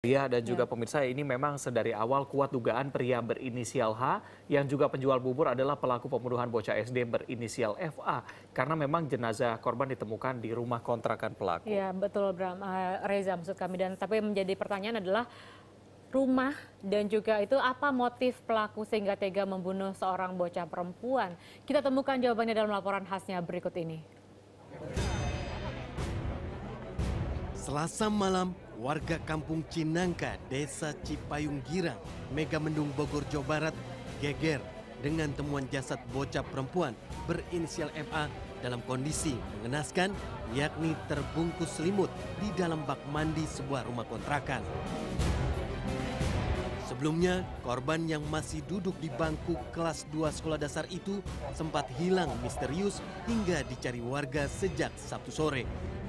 Ya, dan juga pemirsa, ini memang sedari awal kuat dugaan pria berinisial H yang juga penjual bubur adalah pelaku pembunuhan bocah SD berinisial FA karena memang jenazah korban ditemukan di rumah kontrakan pelaku. Ya, betul Bram, Reza maksud kami. Dan tapi menjadi pertanyaan adalah rumah dan juga itu apa motif pelaku sehingga tega membunuh seorang bocah perempuan. Kita temukan jawabannya dalam laporan khasnya berikut ini. Selasa malam, warga kampung Cinangka, Desa Cipayung Girang, Megamendung, Bogor, Jawa Barat, geger dengan temuan jasad bocah perempuan berinisial FA dalam kondisi mengenaskan, yakni terbungkus selimut di dalam bak mandi sebuah rumah kontrakan. Sebelumnya, korban yang masih duduk di bangku kelas 2 sekolah dasar itu sempat hilang misterius hingga dicari warga sejak Sabtu sore.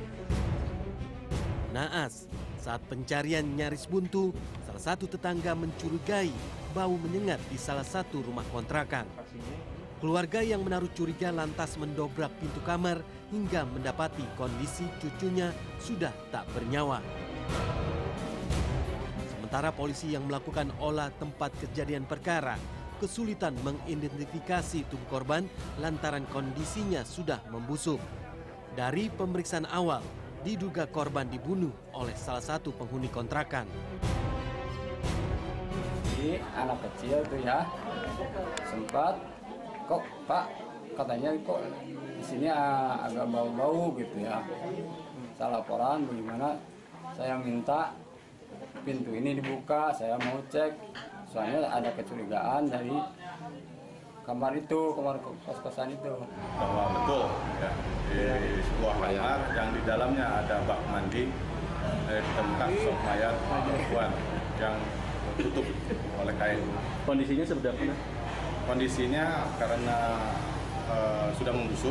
Naas, saat pencarian nyaris buntu, salah satu tetangga mencurigai bau menyengat di salah satu rumah kontrakan. Keluarga yang menaruh curiga lantas mendobrak pintu kamar hingga mendapati kondisi cucunya sudah tak bernyawa. Sementara polisi yang melakukan olah tempat kejadian perkara kesulitan mengidentifikasi tubuh korban lantaran kondisinya sudah membusuk. Dari pemeriksaan awal, diduga korban dibunuh oleh salah satu penghuni kontrakan. Jadi anak kecil tuh ya, sempat kok Pak katanya kok di sini agak bau-bau gitu ya. Saya laporan bagaimana, saya minta pintu ini dibuka, saya mau cek, soalnya ada kecurigaan dari kamar itu, kamar kos-kosan itu. Bahwa betul ya, di sebuah kamar yang di dalamnya ada bak mandi ditemukan sosok mayat perempuan yang tertutup oleh kain. Kondisinya seperti apa? Kondisinya karena sudah membusuk.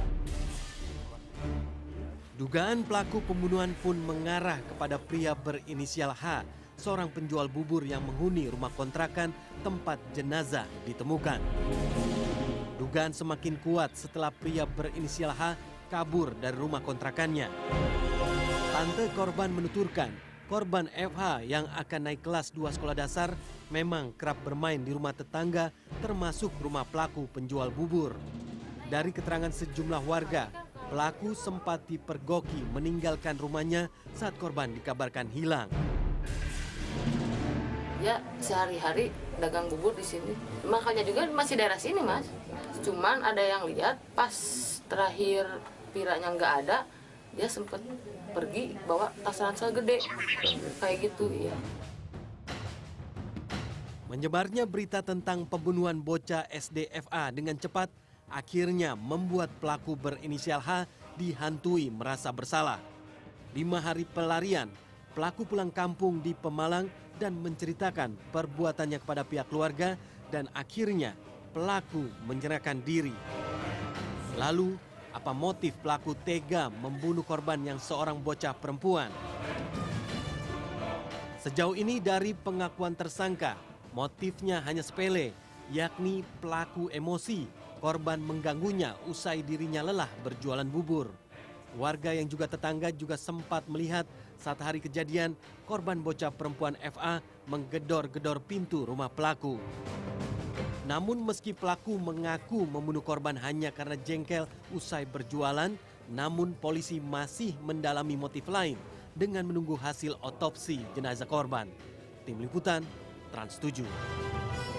Dugaan pelaku pembunuhan pun mengarah kepada pria berinisial H, seorang penjual bubur yang menghuni rumah kontrakan tempat jenazah ditemukan. Dugaan semakin kuat setelah pria berinisial H kabur dari rumah kontrakannya. Tante korban menuturkan, korban FH yang akan naik kelas 2 sekolah dasar memang kerap bermain di rumah tetangga termasuk rumah pelaku penjual bubur. Dari keterangan sejumlah warga, pelaku sempat dipergoki meninggalkan rumahnya saat korban dikabarkan hilang. Ya sehari-hari dagang bubur di sini. Makanya juga masih daerah sini Mas. Cuman ada yang lihat pas terakhir piranya nggak ada, dia sempat pergi bawa tas ransel gede kayak gitu ya. Menyebarnya berita tentang pembunuhan bocah SDFA dengan cepat akhirnya membuat pelaku berinisial H dihantui merasa bersalah. 5 hari pelarian, pelaku pulang kampung di Pemalang dan menceritakan perbuatannya kepada pihak keluarga dan akhirnya pelaku menyerahkan diri. Lalu, apa motif pelaku tega membunuh korban yang seorang bocah perempuan? Sejauh ini dari pengakuan tersangka, motifnya hanya sepele, yakni pelaku emosi, korban mengganggunya usai dirinya lelah berjualan bubur. Warga yang juga tetangga juga sempat melihat saat hari kejadian korban bocah perempuan FA menggedor-gedor pintu rumah pelaku. Namun meski pelaku mengaku membunuh korban hanya karena jengkel usai berjualan, namun polisi masih mendalami motif lain dengan menunggu hasil otopsi jenazah korban. Tim Liputan, Trans 7.